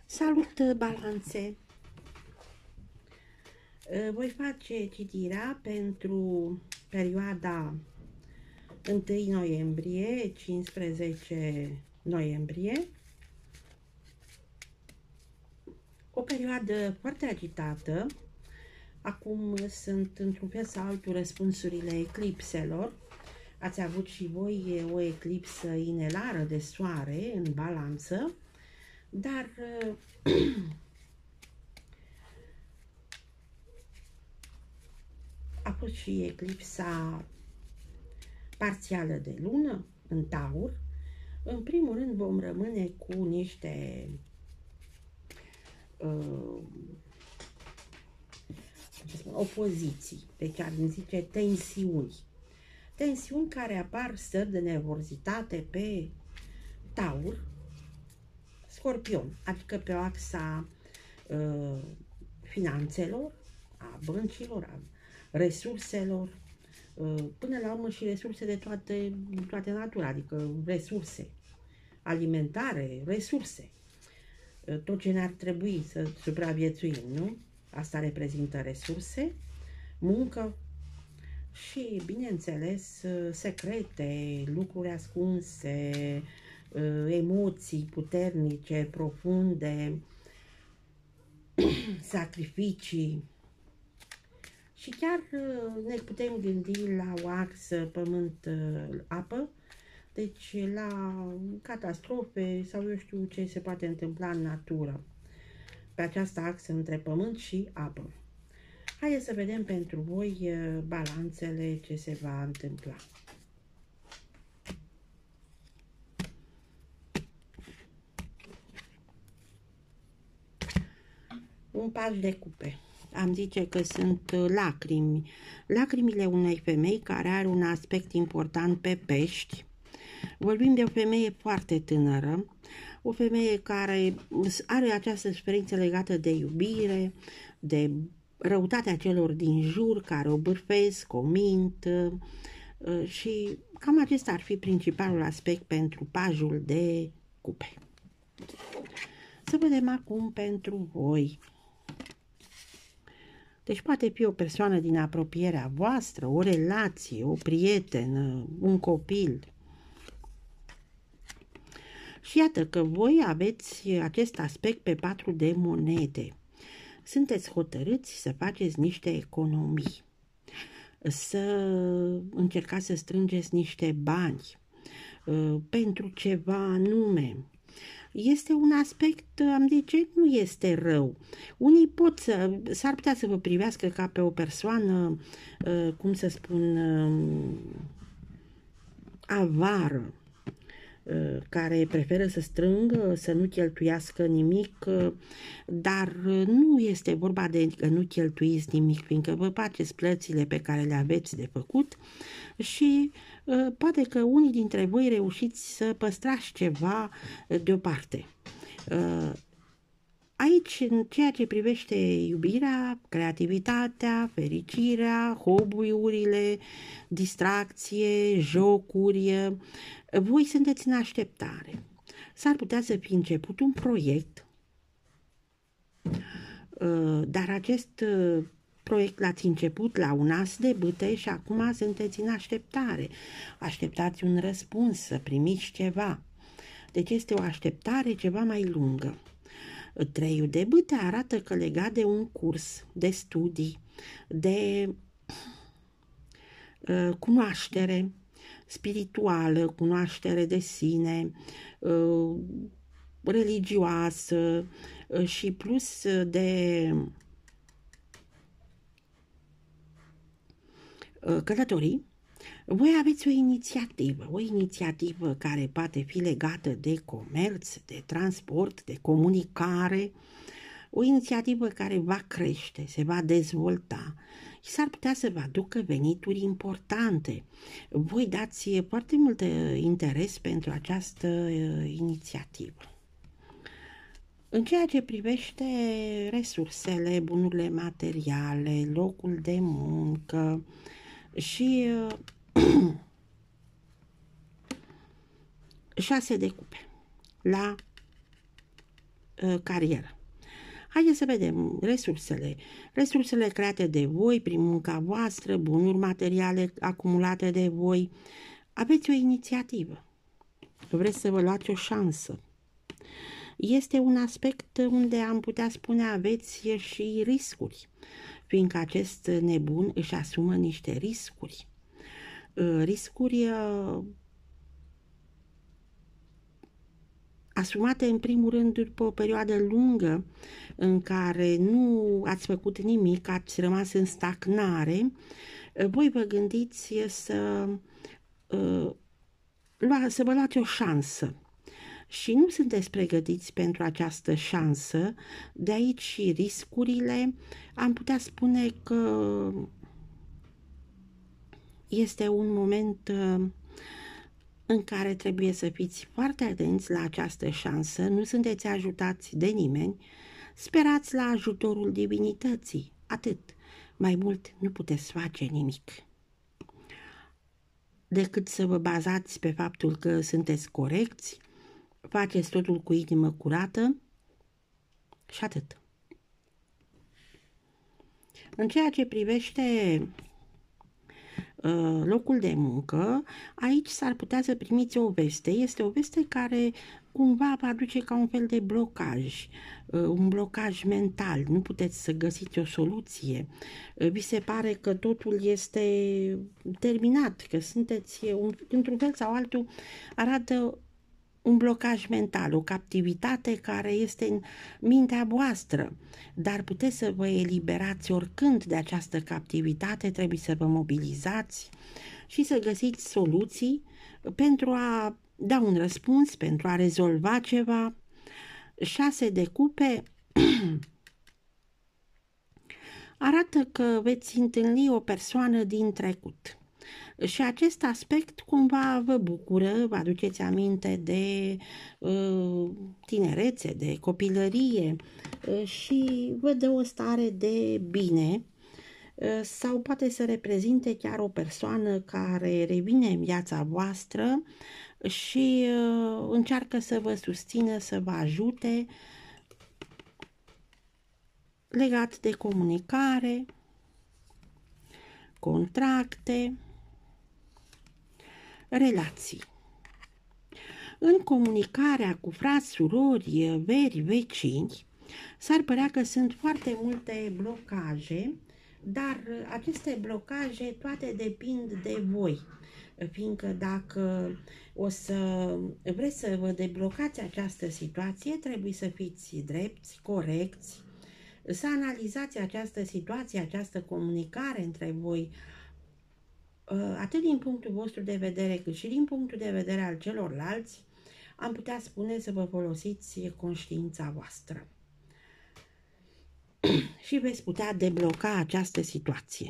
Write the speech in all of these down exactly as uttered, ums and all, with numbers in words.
Salut, balanțe! Voi face citirea pentru perioada întâi noiembrie - cincisprezece noiembrie. O perioadă foarte agitată. Acum sunt într-un fel sau altul răspunsurile eclipselor. Ați avut și voi o eclipsă inelară de soare în balanță, dar a fost și eclipsa parțială de lună în Taur. În primul rând vom rămâne cu niște uh, ce spun, opoziții, deci ar zice tensiuni. Tensiuni care apar, stări de nervozitate pe Taur, Scorpion, adică pe o axa uh, finanțelor, a băncilor, a resurselor, uh, până la urmă și resurse de toate, toate natura, adică resurse alimentare, resurse. Uh, tot ce ne-ar trebui să supraviețuim, nu? Asta reprezintă resurse, muncă și, bineînțeles, secrete, lucruri ascunse, emoții puternice, profunde, sacrificii. Și chiar ne putem gândi la o axă pământ-apă, deci la catastrofe sau eu știu ce se poate întâmpla în natură pe această axă între pământ și apă. Haideți să vedem pentru voi, balanțele, ce se va întâmpla. Un pas de cupe. Am zice că sunt lacrimi. Lacrimile unei femei care are un aspect important pe pești. Vorbim de o femeie foarte tânără, o femeie care are această suferință legată de iubire, de răutatea celor din jur care o bârfesc, o mint, și cam acesta ar fi principalul aspect pentru pajul de cupe. Să vedem acum pentru voi. Deci poate fi o persoană din apropierea voastră, o relație, o prietenă, un copil. Și iată că voi aveți acest aspect pe patru de monede. Sunteți hotărâți să faceți niște economii, să încercați să strângeți niște bani uh, pentru ceva anume. Este un aspect, am zice, nu este rău. Unii pot să, s-ar putea să vă privească ca pe o persoană, uh, cum să spun, uh, avară, care preferă să strângă, să nu cheltuiască nimic, dar nu este vorba de că nu cheltuiți nimic, fiindcă vă faceți plățile pe care le aveți de făcut și poate că unii dintre voi reușiți să păstrați ceva deoparte. Aici, în ceea ce privește iubirea, creativitatea, fericirea, hobby-urile, distracție, jocuri, voi sunteți în așteptare. S-ar putea să fi început un proiect, dar acest proiect l-ați început la un as de bâte și acum sunteți în așteptare. Așteptați un răspuns, să primiți ceva. Deci este o așteptare ceva mai lungă. Treiul de bâte arată că legat de un curs, de studii, de uh, cunoaștere spirituală, cunoaștere de sine, uh, religioasă uh, și plus de uh, călătorii, voi aveți o inițiativă, o inițiativă care poate fi legată de comerț, de transport, de comunicare, o inițiativă care va crește, se va dezvolta și s-ar putea să vă aducă venituri importante. Voi dați foarte mult interes pentru această inițiativă. În ceea ce privește resursele, bunurile materiale, locul de muncă și șase de cupe la uh, carieră. Haideți să vedem resursele. Resursele create de voi prin munca voastră, bunuri materiale acumulate de voi. Aveți o inițiativă. Vreți să vă luați o șansă. Este un aspect unde am putea spune aveți și riscuri, fiindcă acest nebun își asumă niște riscuri. Riscuri asumate în primul rând după o perioadă lungă în care nu ați făcut nimic, ați rămas în stagnare, voi vă gândiți să, să vă luați o șansă. Și nu sunteți pregătiți pentru această șansă, de aici și riscurile. Am putea spune că este un moment în care trebuie să fiți foarte atenți la această șansă, nu sunteți ajutați de nimeni, sperați la ajutorul divinității, atât, mai mult nu puteți face nimic. Decât să vă bazați pe faptul că sunteți corecți, faceți totul cu inimă curată și atât. În ceea ce privește uh, locul de muncă, aici s-ar putea să primiți o veste. Este o veste care cumva vă aduce ca un fel de blocaj, uh, un blocaj mental. Nu puteți să găsiți o soluție. Uh, vi se pare că totul este terminat, că sunteți, un, într-un fel sau altul, arată un blocaj mental, o captivitate care este în mintea voastră, dar puteți să vă eliberați oricând de această captivitate, trebuie să vă mobilizați și să găsiți soluții pentru a da un răspuns, pentru a rezolva ceva. Șase de cupe arată că veți întâlni o persoană din trecut. Și acest aspect cumva vă bucură, vă aduceți aminte de uh, tinerețe, de copilărie uh, și vă dă o stare de bine uh, sau poate să reprezinte chiar o persoană care revine în viața voastră și uh, încearcă să vă susțină, să vă ajute legat de comunicare, contracte, relații. În comunicarea cu frați, surori, veri, vecini, s-ar părea că sunt foarte multe blocaje, dar aceste blocaje toate depind de voi, fiindcă dacă o să vreți să vă deblocați această situație, trebuie să fiți drepți, corecți, să analizați această situație, această comunicare între voi, atât din punctul vostru de vedere, cât și din punctul de vedere al celorlalți. Am putea spune să vă folosiți conștiința voastră și veți putea debloca această situație.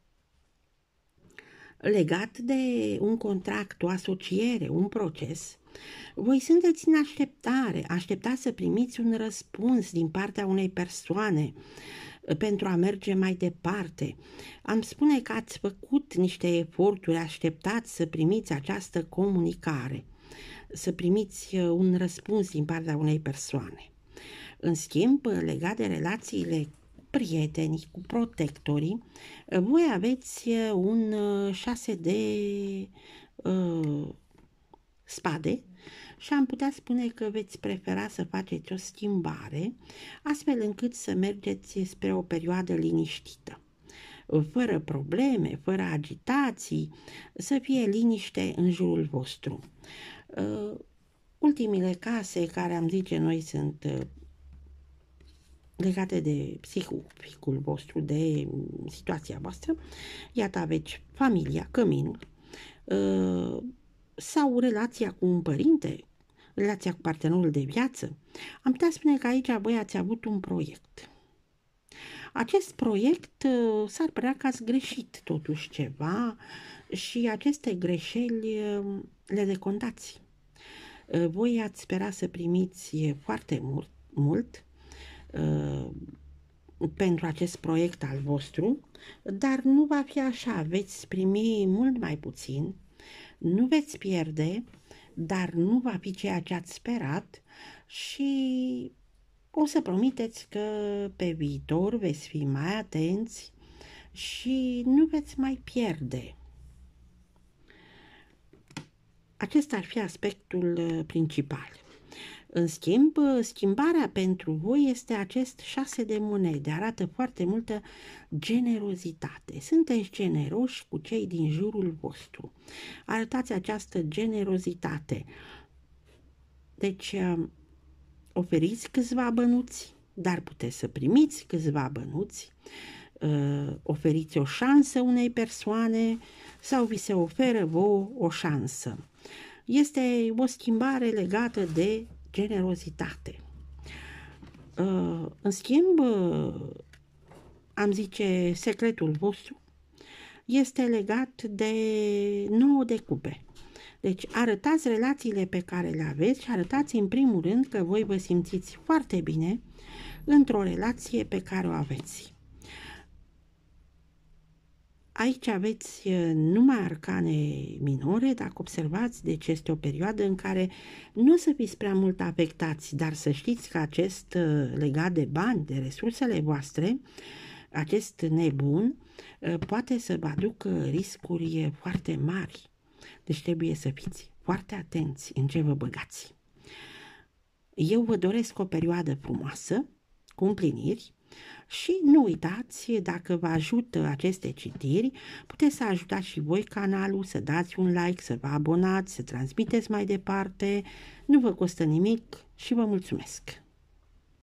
Legat de un contract, o asociere, un proces, voi sunteți în așteptare, așteptați să primiți un răspuns din partea unei persoane pentru a merge mai departe. Am spune că ați făcut niște eforturi, așteptați să primiți această comunicare, să primiți un răspuns din partea unei persoane. În schimb, legat de relațiile prietenii cu protectorii, voi aveți un șase de uh, spade și am putea spune că veți prefera să faceți o schimbare, astfel încât să mergeți spre o perioadă liniștită, fără probleme, fără agitații, să fie liniște în jurul vostru. Uh, ultimile case care am zice noi sunt uh, legate de psihificul vostru, de situația voastră. Iată, aveți familia, căminul, uh, sau relația cu un părinte, relația cu partenerul de viață. Am putea spune că aici voi ați avut un proiect. Acest proiect uh, s-ar părea că ați greșit totuși ceva și aceste greșeli uh, le decontați. Uh, voi ați spera să primiți foarte mult, mult uh, pentru acest proiect al vostru, dar nu va fi așa, veți primi mult mai puțin, nu veți pierde, dar nu va fi ceea ce ați sperat și o să promiteți că pe viitor veți fi mai atenți și nu veți mai pierde. Acesta ar fi aspectul principal. În schimb, schimbarea pentru voi este acest șase de monede. Arată foarte multă generozitate. Sunteți generoși cu cei din jurul vostru. Arătați această generozitate. Deci, oferiți câțiva bănuți, dar puteți să primiți câțiva bănuți. Oferiți o șansă unei persoane sau vi se oferă vouă o șansă. Este o schimbare legată de generozitate. În schimb, am zice, secretul vostru este legat de nouă de cupe. Deci arătați relațiile pe care le aveți și arătați în primul rând că voi vă simțiți foarte bine într-o relație pe care o aveți. Aici aveți numai arcane minore, dacă observați, deci este o perioadă în care nu o să fiți prea mult afectați, dar să știți că acest legat de bani, de resursele voastre, acest nebun, poate să vă aducă riscuri foarte mari. Deci trebuie să fiți foarte atenți în ce vă băgați. Eu vă doresc o perioadă frumoasă, cu împliniri, și nu uitați, dacă vă ajută aceste citiri, puteți să ajutați și voi canalul, să dați un like, să vă abonați, să transmiteți mai departe. Nu vă costă nimic și vă mulțumesc!